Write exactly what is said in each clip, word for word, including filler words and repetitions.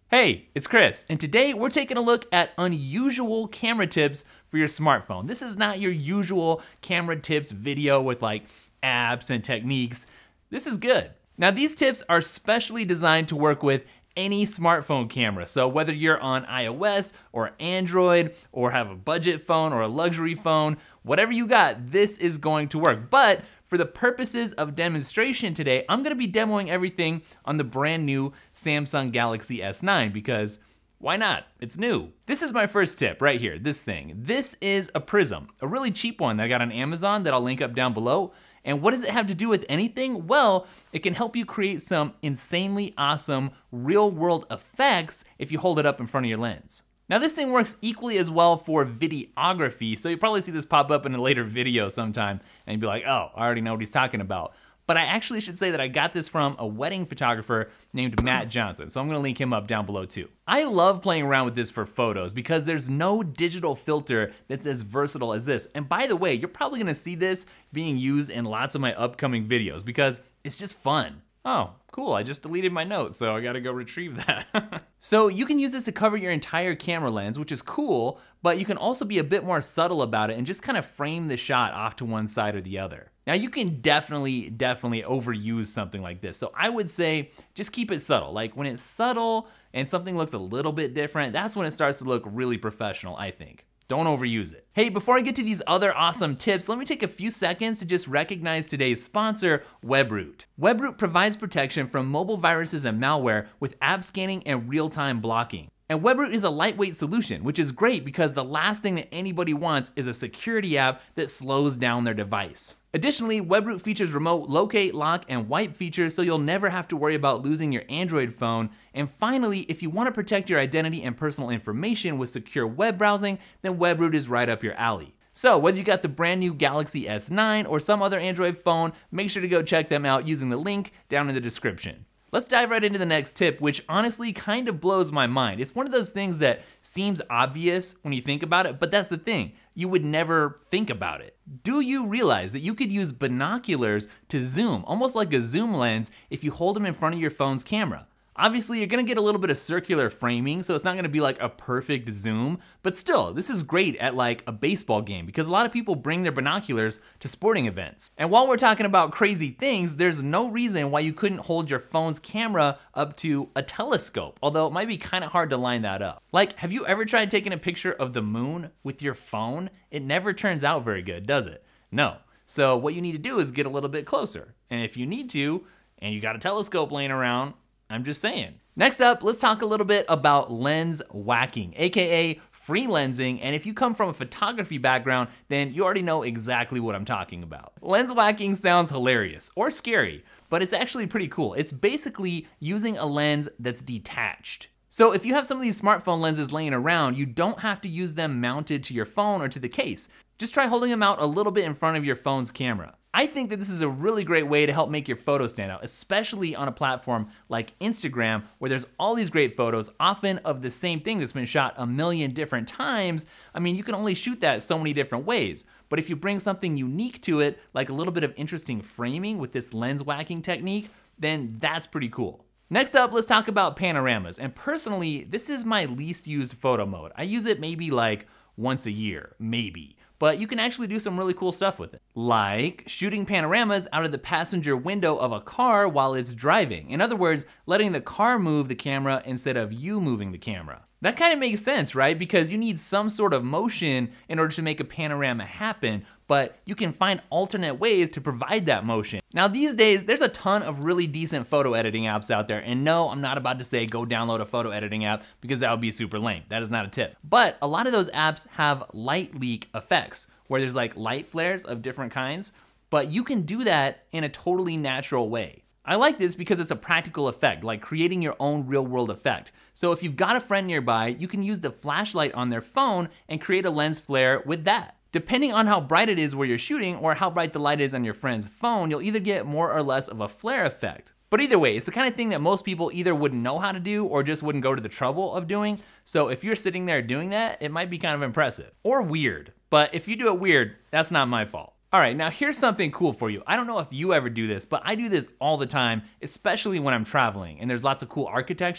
Hey, it's Chris, and today we're taking a look at unusual camera tips for your smartphone. This is not your usual camera tips video with like apps and techniques. This is good. Now these tips are specially designed to work with any smartphone camera. So whether you're on iOS or Android or have a budget phone or a luxury phone, whatever you got, this is going to work. But for the purposes of demonstration today, I'm gonna be demoing everything on the brand new Samsung Galaxy S nine because why not? It's new. This is my first tip right here, this thing. This is a Prism, a really cheap one that I got on Amazon that I'll link up down below. And what does it have to do with anything? Well, it can help you create some insanely awesome real world effects if you hold it up in front of your lens. Now this thing works equally as well for videography, so you'll probably see this pop up in a later video sometime and you'll be like, oh, I already know what he's talking about. But I actually should say that I got this from a wedding photographer named Matt Johnson, so I'm gonna link him up down below too. I love playing around with this for photos because there's no digital filter that's as versatile as this. And by the way, you're probably gonna see this being used in lots of my upcoming videos because it's just fun. Oh, cool, I just deleted my note, so I gotta go retrieve that. So you can use this to cover your entire camera lens, which is cool, but you can also be a bit more subtle about it and just kind of frame the shot off to one side or the other. Now you can definitely, definitely overuse something like this. So I would say just keep it subtle. Like when it's subtle and something looks a little bit different, that's when it starts to look really professional, I think. Don't overuse it. Hey, before I get to these other awesome tips, let me take a few seconds to just recognize today's sponsor, Webroot. Webroot provides protection from mobile viruses and malware with app scanning and real-time blocking. And Webroot is a lightweight solution, which is great because the last thing that anybody wants is a security app that slows down their device. Additionally, Webroot features remote locate, lock, and wipe features so you'll never have to worry about losing your Android phone. And finally, if you want to protect your identity and personal information with secure web browsing, then Webroot is right up your alley. So whether you got the brand new Galaxy S nine or some other Android phone, make sure to go check them out using the link down in the description. Let's dive right into the next tip, which honestly kind of blows my mind. It's one of those things that seems obvious when you think about it, but that's the thing. You would never think about it. Do you realize that you could use binoculars to zoom, almost like a zoom lens, if you hold them in front of your phone's camera? Obviously, you're gonna get a little bit of circular framing, so it's not gonna be like a perfect zoom, but still, this is great at like a baseball game because a lot of people bring their binoculars to sporting events. And while we're talking about crazy things, there's no reason why you couldn't hold your phone's camera up to a telescope, although it might be kind of hard to line that up. Like, have you ever tried taking a picture of the moon with your phone? It never turns out very good, does it? No. So what you need to do is get a little bit closer. And if you need to, and you got a telescope laying around, I'm just saying. Next up, let's talk a little bit about lens whacking, A K A free lensing, and if you come from a photography background, then you already know exactly what I'm talking about. Lens whacking sounds hilarious or scary, but it's actually pretty cool. It's basically using a lens that's detached. So if you have some of these smartphone lenses laying around, you don't have to use them mounted to your phone or to the case. Just try holding them out a little bit in front of your phone's camera. I think that this is a really great way to help make your photos stand out, especially on a platform like Instagram, where there's all these great photos, often of the same thing that's been shot a million different times. I mean, you can only shoot that so many different ways. But if you bring something unique to it, like a little bit of interesting framing with this lens whacking technique, then that's pretty cool. Next up, let's talk about panoramas. And personally, this is my least used photo mode. I use it maybe like once a year, maybe. But you can actually do some really cool stuff with it. Like shooting panoramas out of the passenger window of a car while it's driving. In other words, letting the car move the camera instead of you moving the camera. That kind of makes sense, right? Because you need some sort of motion in order to make a panorama happen, but you can find alternate ways to provide that motion. Now these days, there's a ton of really decent photo editing apps out there, and no, I'm not about to say go download a photo editing app because that would be super lame. That is not a tip. But a lot of those apps have light leak effects, where there's like light flares of different kinds, but you can do that in a totally natural way. I like this because it's a practical effect, like creating your own real world effect. So if you've got a friend nearby, you can use the flashlight on their phone and create a lens flare with that. Depending on how bright it is where you're shooting or how bright the light is on your friend's phone, you'll either get more or less of a flare effect. But either way, it's the kind of thing that most people either wouldn't know how to do or just wouldn't go to the trouble of doing. So if you're sitting there doing that, it might be kind of impressive or weird. But if you do it weird, that's not my fault. All right, now here's something cool for you. I don't know if you ever do this, but I do this all the time, especially when I'm traveling and there's lots of cool architecture.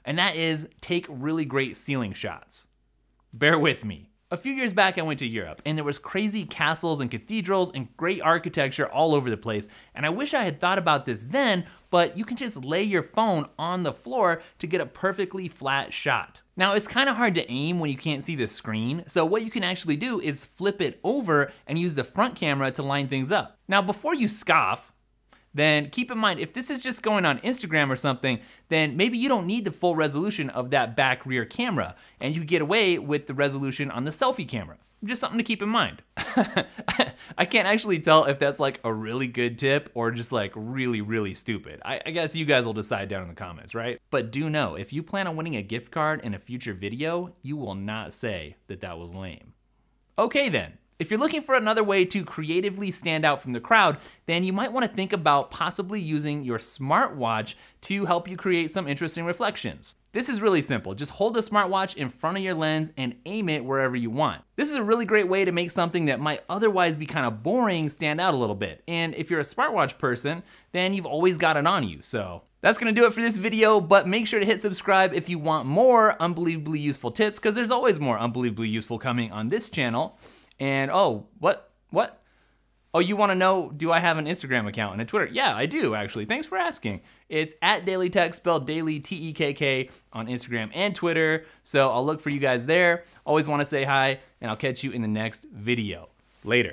and that is take really great ceiling shots. Bear with me. A few years back, I went to Europe, and there was crazy castles and cathedrals and great architecture all over the place, and I wish I had thought about this then, but you can just lay your phone on the floor to get a perfectly flat shot. Now, it's kind of hard to aim when you can't see the screen, so what you can actually do is flip it over and use the front camera to line things up. Now, before you scoff, then keep in mind, if this is just going on Instagram or something, then maybe you don't need the full resolution of that back rear camera, and you get away with the resolution on the selfie camera. Just something to keep in mind. I can't actually tell if that's like a really good tip or just like really, really stupid. I, I guess you guys will decide down in the comments, right? But do know, if you plan on winning a gift card in a future video, you will not say that that was lame. Okay then. If you're looking for another way to creatively stand out from the crowd, then you might want to think about possibly using your smartwatch to help you create some interesting reflections. This is really simple. Just hold the smartwatch in front of your lens and aim it wherever you want. This is a really great way to make something that might otherwise be kind of boring stand out a little bit. And if you're a smartwatch person, then you've always got it on you, so. That's gonna do it for this video, but make sure to hit subscribe if you want more unbelievably useful tips, because there's always more unbelievably useful coming on this channel. And oh, what, what? Oh, you wanna know, do I have an Instagram account and a Twitter? Yeah, I do actually, thanks for asking. It's at Daily Tech, spelled Daily, T E K K, on Instagram and Twitter. So I'll look for you guys there. Always wanna say hi, and I'll catch you in the next video. Later.